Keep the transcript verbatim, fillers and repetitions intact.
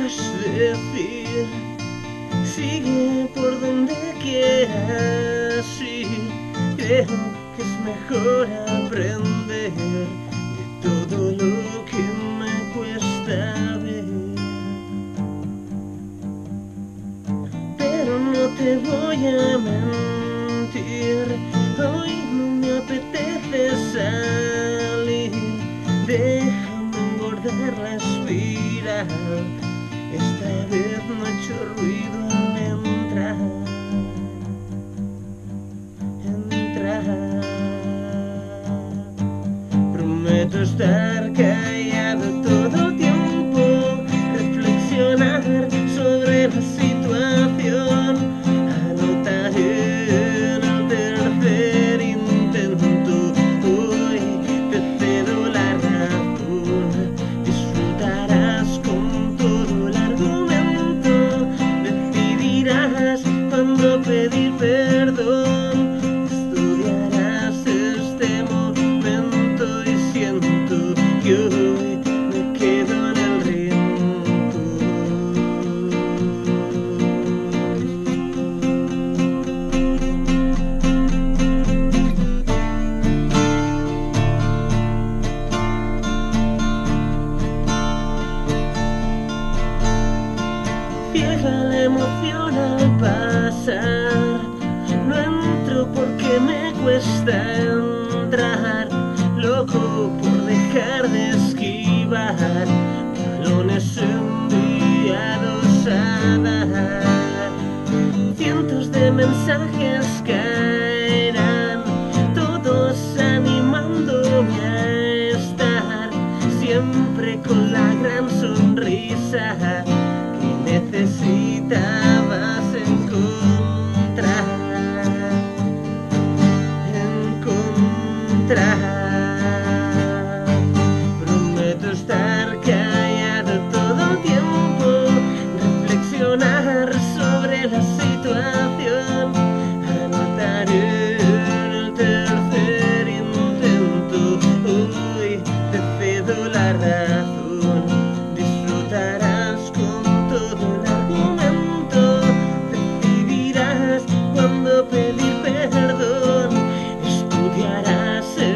quieras decir, sigue por donde quieras ir. Creo que es mejor aprender de todo lo que me cuesta ver. Pero no te voy a mentir, hoy no me apetece salir. Déjame engordar la espiral, esta vez no he hecho ruido al entrar. Entrar. Prometo estar callado todo el tiempo, reflexionar sobre la situación, anotar en el tercer intento. Hoy te cedo la razón, disfrutarás con todo el argumento, decidirás cuándo pedir perdón, estudiarás este momento y siento que hoy me quedo en el rincón. Fija la emoción al pasar, no entro porque me cuesta entrar, loco por dejar de esquivar balones enviados a dar. Cientos de mensajes caerán, todos animándome a estar siempre con la gran sonrisa que necesitabas encontrar. Encontrar. Prometo estar callado todo el tiempo, reflexionar sobre la situación, anotar en el tercer intento. Hoy te cedo la razón, disfrutarás con todo el argumento, decidirás cuándo pedir perdón, estudiarás